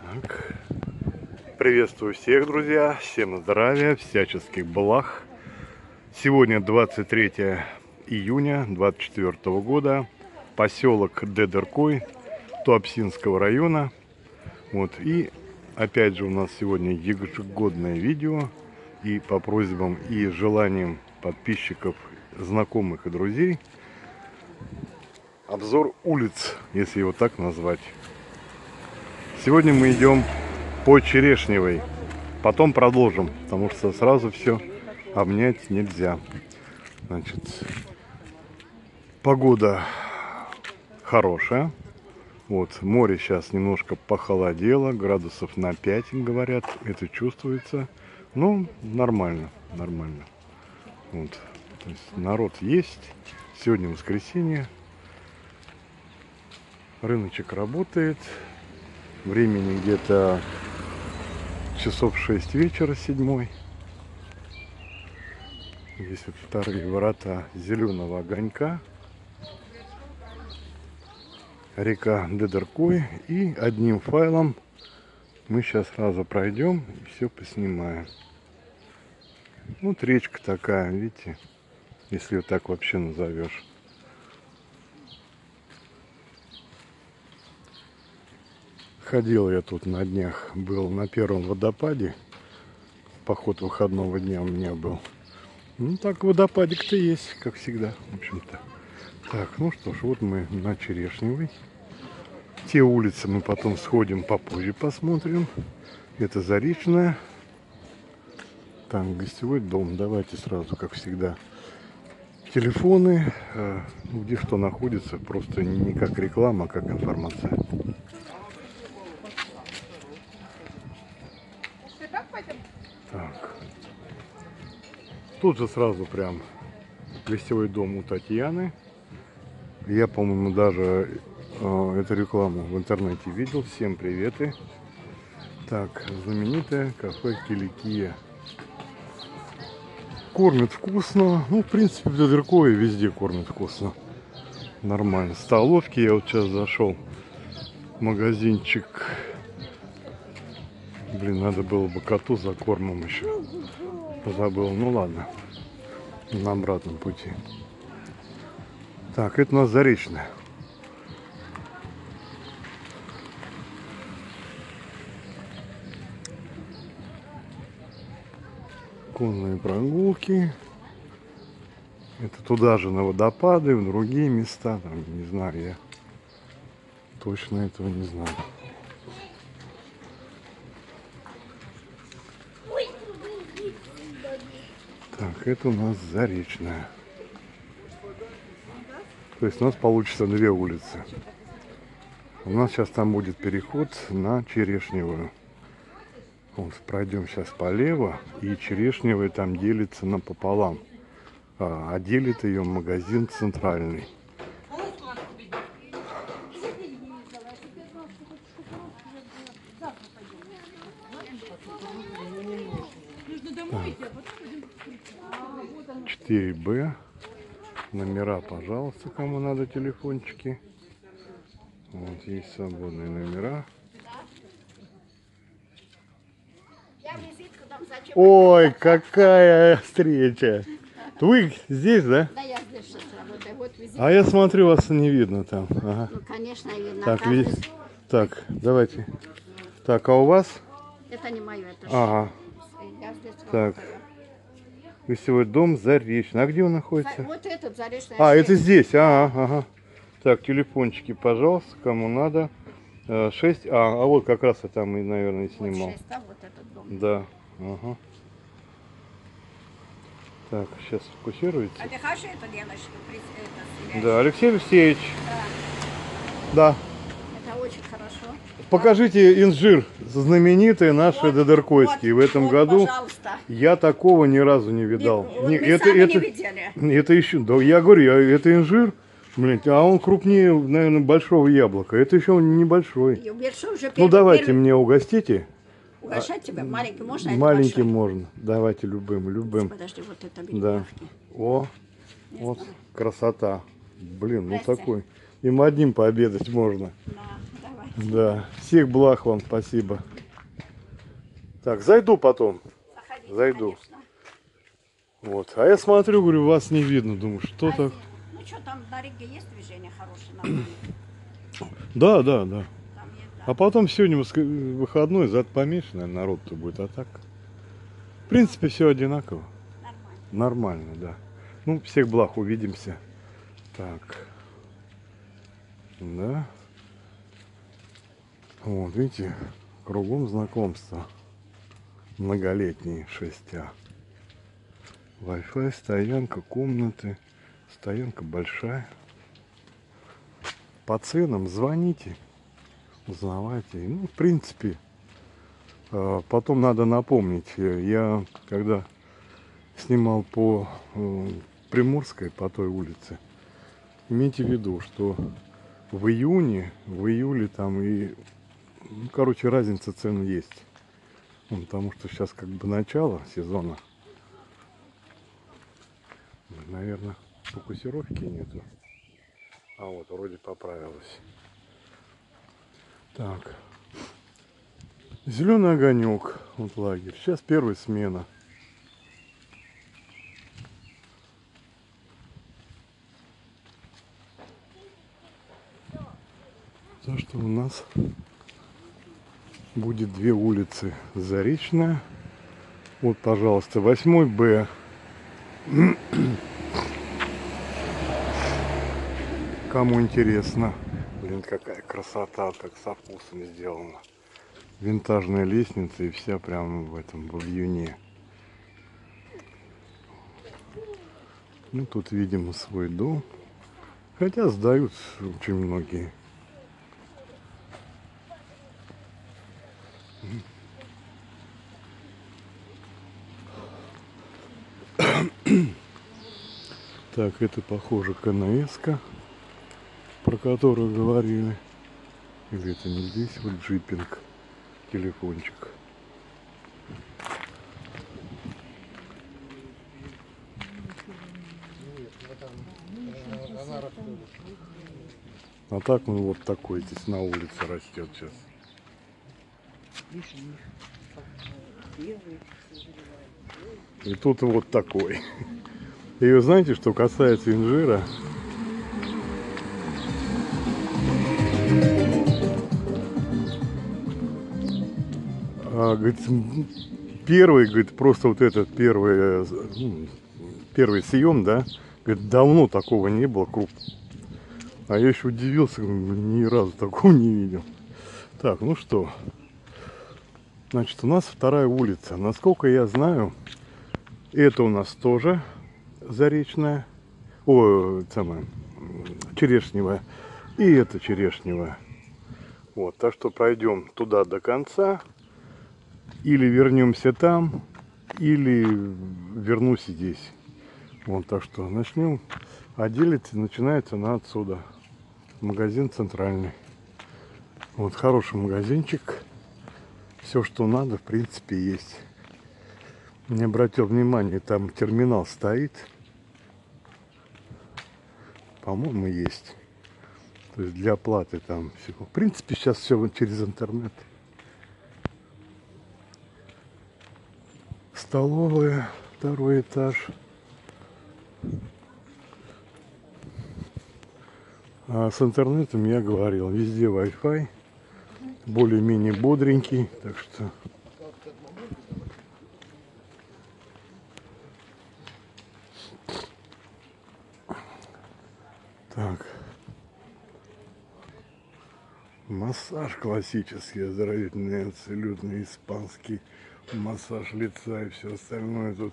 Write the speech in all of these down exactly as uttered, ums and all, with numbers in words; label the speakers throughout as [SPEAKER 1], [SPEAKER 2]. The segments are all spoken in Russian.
[SPEAKER 1] Так. Приветствую всех, друзья, всем здравия, всяческих благ. Сегодня двадцать третье июня двадцать четвёртого года, поселок Дедеркой Туапсинского района. Вот, и опять же у нас сегодня ежегодное видео, и по просьбам и желаниям подписчиков, знакомых и друзей, обзор улиц, если его так назвать. Сегодня мы идем по Черешневой, потом продолжим, потому что сразу все обнять нельзя. Значит, погода хорошая. Вот, море сейчас немножко похолодело, градусов на пять, говорят, это чувствуется. Ну, нормально, нормально. Вот, то есть народ есть. Сегодня воскресенье. Рыночек работает. Времени где-то часов шесть вечера, седьмой. Здесь вот вторые ворота зеленого огонька. Река Дедеркой. И одним файлом мы сейчас сразу пройдем и все поснимаем. Вот речка такая, видите, если ее так вообще назовешь. Ходил я тут на днях, был на первом водопаде. Поход выходного дня у меня был. Ну так, водопадик-то есть, как всегда, в общем-то. Так, ну что ж, вот мы на Черешневой. Те улицы мы потом сходим попозже, посмотрим. Это Заречная. Там гостевой дом. Давайте сразу, как всегда, телефоны, где что находится, просто не как реклама, а как информация. Так. Тут же сразу прям гостевой дом у Татьяны. Я, по-моему, даже э, эту рекламу в интернете видел. Всем приветы. Так, знаменитое кафе Киликия. Кормят вкусно. Ну, в принципе, в Дедеркое везде кормят вкусно. Нормально. Столовки. Я вот сейчас зашел в магазинчик. Блин, надо было бы коту за кормом еще. Забыл. Ну ладно. На обратном пути. Так, это у нас Заречная. Конные прогулки. Это туда же на водопады, в другие места. Там, не знаю, я точно этого не знаю. Так, это у нас Заречная. То есть у нас получится две улицы. У нас сейчас там будет переход на Черешневую. Вот, пройдем сейчас полево, и Черешневая там делится напополам. А, а делит ее магазин Центральный. четыре бэ. Номера, пожалуйста, кому надо телефончики. Вот есть свободные номера. Ой, какая встреча! Вы здесь, да?
[SPEAKER 2] Да, я здесь сейчас работаю. Вот визит.
[SPEAKER 1] А я смотрю, вас не видно там. Ага.
[SPEAKER 2] Ну, конечно, видно.
[SPEAKER 1] Так,
[SPEAKER 2] Каждый...
[SPEAKER 1] ви... так, давайте. Так, а у вас?
[SPEAKER 2] Это не мое, это
[SPEAKER 1] Ага.
[SPEAKER 2] я здесь
[SPEAKER 1] Так.
[SPEAKER 2] работаю.
[SPEAKER 1] Гостевой дом Заречный. А где он находится?
[SPEAKER 2] За... Вот этот Заречный.
[SPEAKER 1] А, это здесь. Ага, ага. Так, телефончики, пожалуйста, кому надо. шесть. А, а вот как раз я там, наверное, и снимал.
[SPEAKER 2] Вот шесть, да, вот этот дом.
[SPEAKER 1] Да. Ага. Так, сейчас фокусируется.
[SPEAKER 2] А ты хочешь эту девочку? Это,
[SPEAKER 1] Да, Алексей Алексеевич.
[SPEAKER 2] Да.
[SPEAKER 1] Да.
[SPEAKER 2] Это очень хорошо.
[SPEAKER 1] Покажите инжир, знаменитый наш
[SPEAKER 2] Вот,
[SPEAKER 1] Дедеркойский.
[SPEAKER 2] вот,
[SPEAKER 1] В этом
[SPEAKER 2] вот,
[SPEAKER 1] году
[SPEAKER 2] пожалуйста.
[SPEAKER 1] я такого ни разу не видал.
[SPEAKER 2] Вот
[SPEAKER 1] Не,
[SPEAKER 2] мы
[SPEAKER 1] это,
[SPEAKER 2] сами
[SPEAKER 1] это,
[SPEAKER 2] не видели.
[SPEAKER 1] это еще, да, я говорю, я- это инжир, блин, а он крупнее, наверное, большого яблока. Это еще небольшой.
[SPEAKER 2] И большой уже
[SPEAKER 1] Ну
[SPEAKER 2] первый-
[SPEAKER 1] давайте
[SPEAKER 2] первый-
[SPEAKER 1] мне угостите.
[SPEAKER 2] Угощать тебя? Маленький можно? а это
[SPEAKER 1] Маленьким
[SPEAKER 2] большой?
[SPEAKER 1] можно. Давайте любым, любым.
[SPEAKER 2] Подожди, вот это бери.
[SPEAKER 1] Да.
[SPEAKER 2] мягкий.
[SPEAKER 1] О, вот красота. Блин, ну
[SPEAKER 2] Здрасте.
[SPEAKER 1] такой. Им одним пообедать можно.
[SPEAKER 2] Да, давай.
[SPEAKER 1] Да, всех благ вам, спасибо. Так, зайду потом.
[SPEAKER 2] Заходите,
[SPEAKER 1] Зайду.
[SPEAKER 2] конечно.
[SPEAKER 1] Вот. А я смотрю, говорю, вас не видно. Думаю, что
[SPEAKER 2] А
[SPEAKER 1] так?
[SPEAKER 2] здесь- Ну что, там на Риге есть движение хорошее, нормально?
[SPEAKER 1] Да, да, да.
[SPEAKER 2] Там есть, да.
[SPEAKER 1] А потом сегодня воск- выходной, зад поменьше, наверное, народ-то будет. А так, в принципе, все одинаково.
[SPEAKER 2] Нормально.
[SPEAKER 1] Нормально, да. Ну, всех благ, увидимся. Так. Да. Вот, видите, кругом знакомства. Многолетние шесть А. Wi-Fi, стоянка, комнаты. Стоянка большая. По ценам звоните, узнавайте. Ну, в принципе, э, потом надо напомнить. э, Я когда снимал по э, Приморской, по той улице, имейте в виду, что в июне, в июле там и, ну, короче, разница цен есть. Ну, потому что сейчас как бы начало сезона. Наверное, фокусировки нету. А вот, вроде поправилась. Так. Зеленый огонек. Вот лагерь. Сейчас первая смена. То, что у нас будет две улицы. Заречная. Вот, пожалуйста, восьмой Б. Кому интересно. Блин, какая красота, как со вкусом сделана. Винтажная лестница и вся прямо в этом, в вьюне. Ну, тут, видимо, свой дом. Хотя сдают очень многие. Так, это похоже КНС-ка, про которую говорили. Или это не здесь, вот джипинг, телефончик. А так ну вот такой здесь на улице растет сейчас. И тут вот такой. И вы знаете, что касается инжира, а, говорит, первый, говорит, просто вот этот первый, ну, первый съем, да, говорит, давно такого не было, круп. А я еще удивился, ни разу такого не видел. Так, ну что, значит, у нас вторая улица. Насколько я знаю, это у нас тоже Заречная, о, самое, Черешневая, и это Черешневая. Вот, так что пройдем туда до конца, или вернемся там, или вернусь здесь. Вот, так что начнем. А делить начинается на отсюда. Магазин центральный. Вот хороший магазинчик. Все, что надо, в принципе, есть. Не обратил внимания, там терминал стоит. По-моему, есть. То есть для оплаты там все. В принципе, сейчас все через интернет. Столовая, второй этаж. А с интернетом я говорил, везде Wi-Fi. Более-менее бодренький, так что... Так. Массаж классический, оздоровительный, абсолютно испанский. Массаж лица и все остальное тут.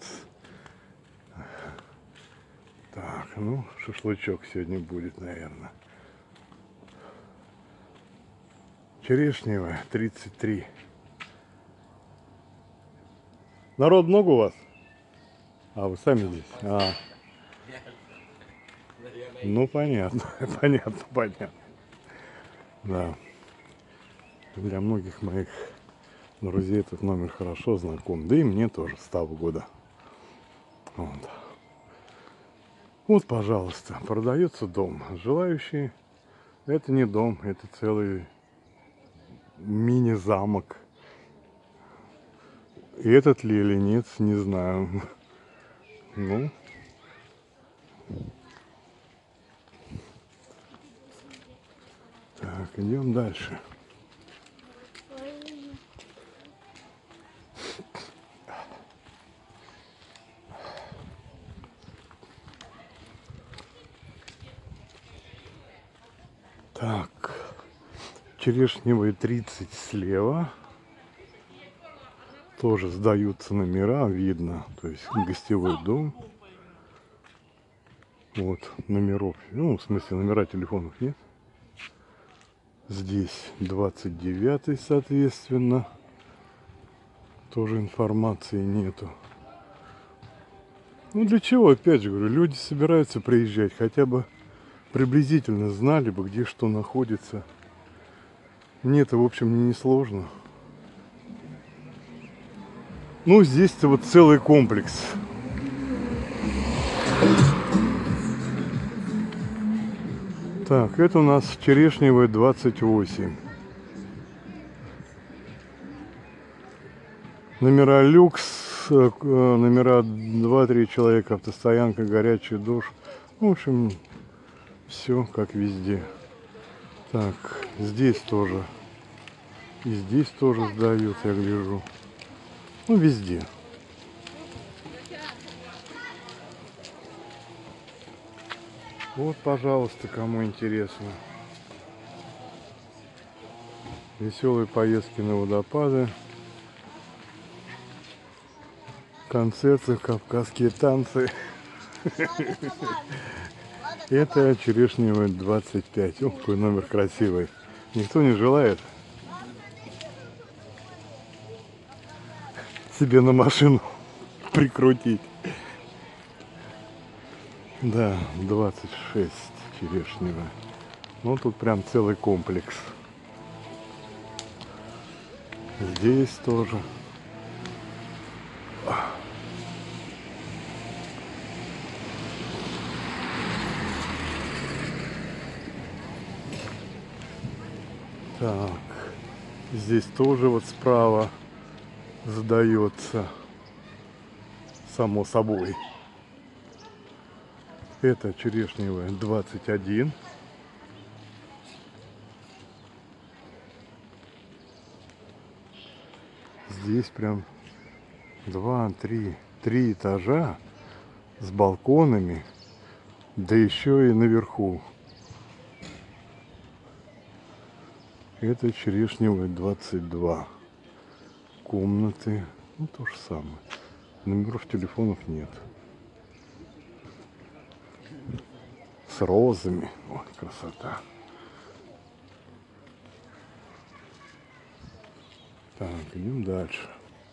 [SPEAKER 1] Так, ну, шашлычок сегодня будет, наверное. Черешневая, тридцать три. Народ много у вас? А, вы сами здесь? А. Ну, понятно, понятно, понятно. Да. Для многих моих друзей этот номер хорошо знаком. Да и мне тоже, с того года. Вот. Вот, пожалуйста, продается дом. Желающие, это не дом, это целый мини-замок. Этот ли или нет, не знаю. Ну. Так, идем дальше. Так, Черешневой тридцать слева. Тоже сдаются номера, видно. То есть гостевой дом. Вот, номеров. Ну, в смысле, номера телефонов нет. Здесь двадцать девятый, соответственно. Тоже информации нету. Ну, для чего, опять же говорю, люди собираются приезжать. Хотя бы приблизительно знали бы, где что находится. Мне это, в общем, не сложно. Ну, здесь-то вот целый комплекс. Так, это у нас Черешневая двадцать восемь. Номера люкс, номера два-три человека, автостоянка, горячий душ. В общем, все как везде. Так, здесь тоже. И здесь тоже сдают, я гляжу. Ну, везде. Вот, пожалуйста, кому интересно. Веселые поездки на водопады. Концерты, кавказские танцы. Это Черешневая двадцать пять. Ох, какой номер красивый. Никто не желает себе на машину прикрутить. Да, двадцать шесть Черешневая. Ну, тут прям целый комплекс. Здесь тоже. Так, здесь тоже вот справа сдается, само собой. Это Черешневая двадцать один. Здесь прям два, три, три этажа с балконами, да еще и наверху. Это Черешневая двадцать два. Комнаты, ну то же самое. Номеров телефонов нет. С розами. Ой, красота. Так, идем дальше.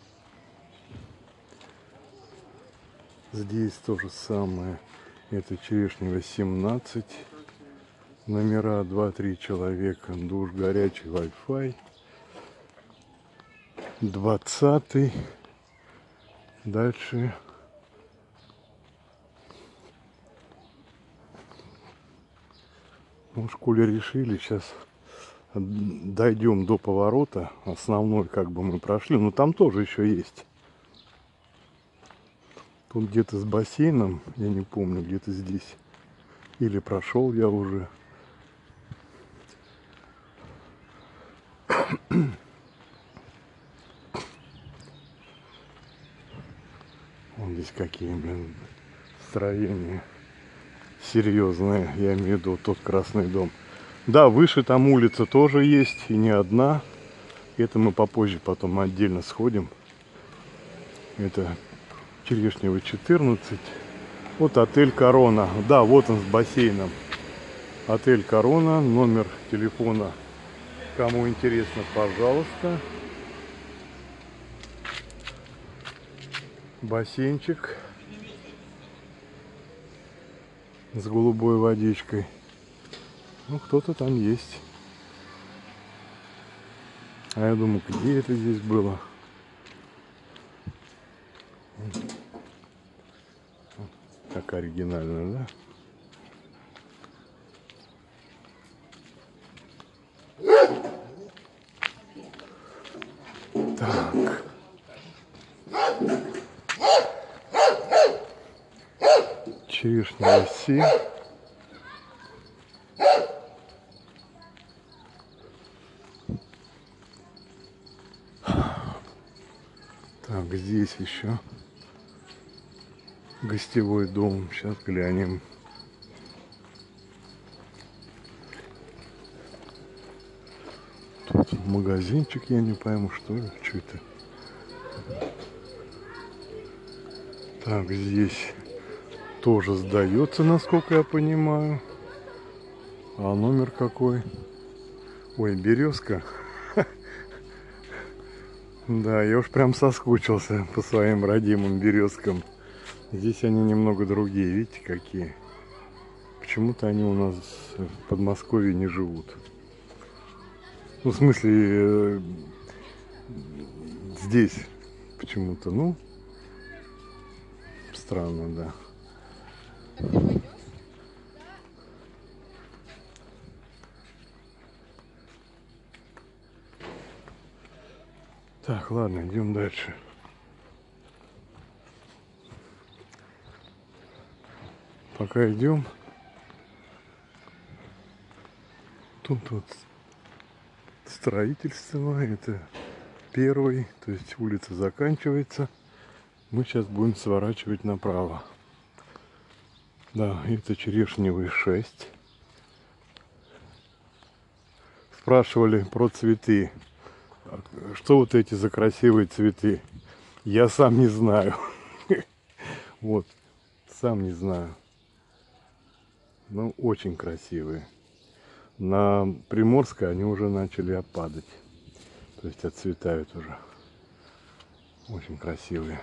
[SPEAKER 1] Здесь то же самое. Это Черешневая семнадцать. Номера два-три человека. Душ, горячий, Wi-Fi. двадцатый. Дальше. Ну, в школе решили, сейчас дойдем до поворота. Основной как бы мы прошли. Но там тоже еще есть. Тут где-то с бассейном, я не помню, где-то здесь. Или прошел я уже. Вон здесь какие, блин, строения серьезные. Я имею в виду тот Красный дом. Да, выше там улица тоже есть, и не одна. Это мы попозже потом отдельно сходим. Это Черешневая четырнадцать. Вот отель Корона. Да, вот он с бассейном. Отель Корона. Номер телефона, кому интересно, пожалуйста. Бассейнчик с голубой водичкой. Ну, кто-то там есть. А я думаю, где это здесь было? Так оригинально, да? Так. Черешня си. Так, здесь еще гостевой дом. Сейчас глянем. Тут магазинчик, я не пойму, что ли, что это. Так, здесь тоже сдается, насколько я понимаю. А номер какой? Ой, березка. Да, я уж прям соскучился по своим родимым березкам. Здесь они немного другие, видите, какие. Почему-то они у нас в Подмосковье не живут. Ну, в смысле, здесь почему-то, ну, странно, да. Так, ладно, идем дальше. Пока идем. Тут вот строительство, это первый, то есть улица заканчивается. Мы сейчас будем сворачивать направо. Да, это Черешневый шесть. Спрашивали про цветы. Что вот эти за красивые цветы? Я сам не знаю. Вот, сам не знаю. Ну, очень красивые. На Приморской они уже начали опадать. То есть отцветают уже. Очень красивые.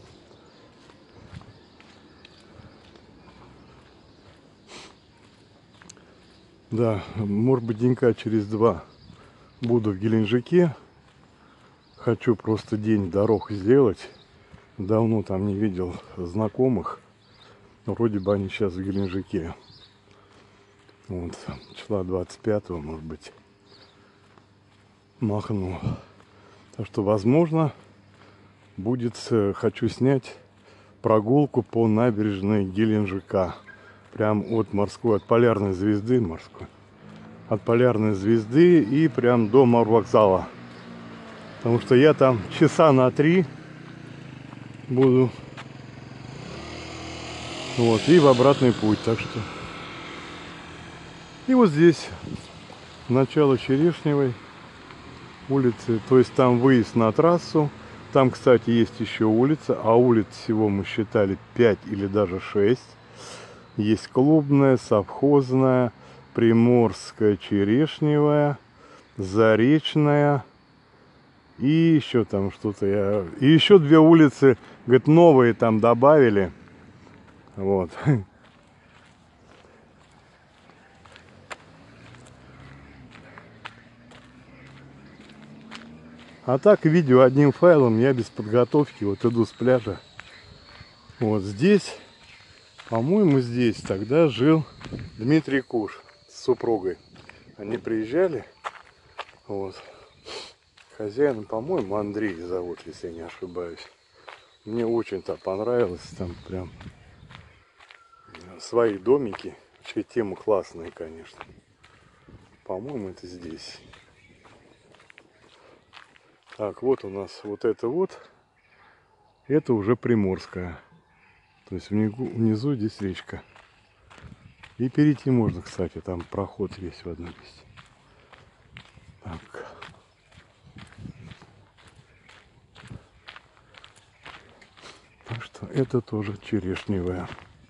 [SPEAKER 1] Да, может быть, денька через два буду в Геленджике. Хочу просто день дорог сделать. Давно там не видел знакомых. Вроде бы они сейчас в Геленджике. Вот, числа двадцать пятого, может быть, махну. Так что, возможно, будет, хочу снять прогулку по набережной Геленджика. Прям от морской, от полярной звезды морской. От полярной звезды и прям до морвокзала. Потому что я там часа на три буду. Вот, и в обратный путь. Так что. И вот здесь начало Черешневой улицы. То есть там выезд на трассу. Там, кстати, есть еще улица. А улиц всего мы считали пять или даже шесть. Есть Клубная, Совхозная, Приморская, Черешневая, Заречная. И еще там что-то я... И еще две улицы, говорит, новые там добавили. Вот. А так видео одним файлом, я без подготовки вот иду с пляжа. Вот здесь, по-моему, здесь тогда жил Дмитрий Куш с супругой. Они приезжали. Вот. Хозяин, по-моему, Андрей зовут, если я не ошибаюсь. Мне очень-то понравилось. Там прям свои домики. Вообще темы классные, конечно. По-моему, это здесь. Так, вот у нас вот это вот. Это уже Приморская. То есть внизу, внизу здесь речка. И перейти можно, кстати. Там проход есть в одном месте. Так. Так что это тоже Черешневая.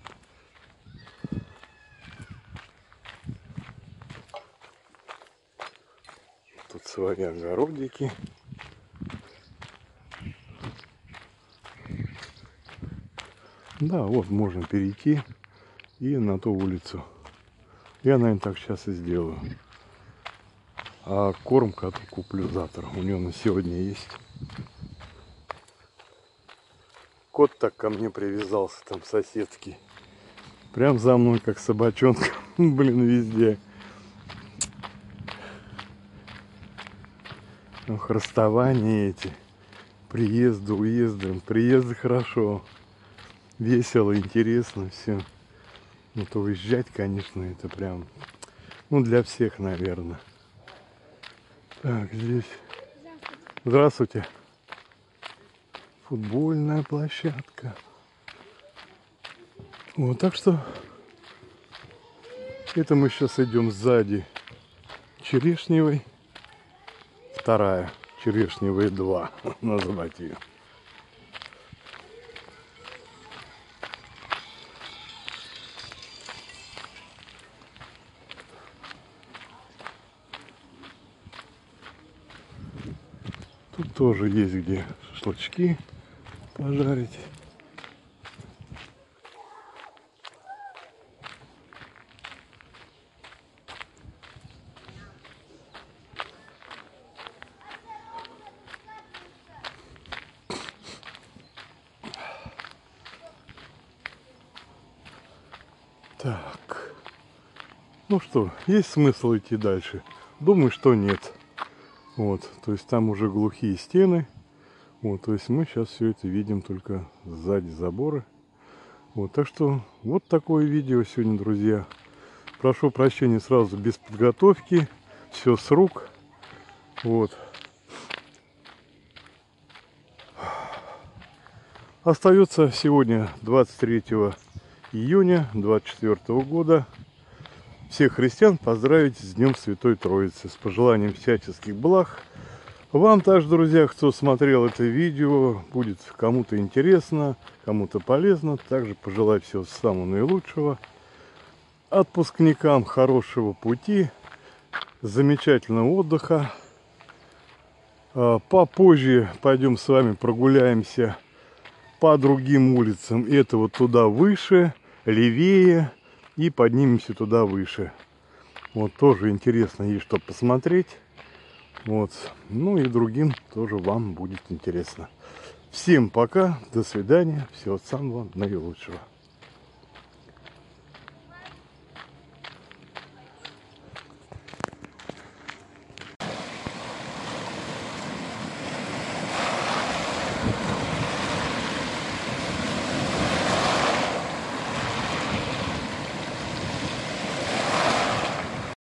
[SPEAKER 1] Тут свои огородики. Да, вот можно перейти и на ту улицу. Я, наверное, так сейчас и сделаю. А корм коту куплю завтра. У него на сегодня есть. Кот так ко мне привязался, там соседский. Прям за мной, как собачонка. Блин, везде. Ох, расставания эти. Приезды, уезды. Приезды хорошо. Весело, интересно все. Ну, то уезжать, конечно, это прям, ну, для всех, наверное. Так, здесь. Здравствуйте. Футбольная площадка. Вот, так что это мы сейчас идем сзади Черешневой. Вторая. Черешневой два. Назвать ее. Тут тоже есть где шашлычки пожарить. Так. Ну что, есть смысл идти дальше? Думаю, что нет. Вот, то есть там уже глухие стены. Вот, то есть мы сейчас все это видим только сзади забора. Вот, так что вот такое видео сегодня, друзья. Прошу прощения сразу, без подготовки. Все с рук. Вот. Остается сегодня двадцать третьего июня две тысячи двадцать четвёртого года всех христиан поздравить с Днем Святой Троицы, с пожеланием всяческих благ. Вам также, друзья, кто смотрел это видео, будет кому-то интересно, кому-то полезно, также пожелать всего самого наилучшего. Отпускникам хорошего пути, замечательного отдыха. Попозже пойдем с вами прогуляемся по другим улицам. Это вот туда выше, левее, и поднимемся туда выше. Вот тоже интересно, есть что посмотреть. Вот. Ну и другим тоже вам будет интересно. Всем пока, до свидания, всего самого наилучшего.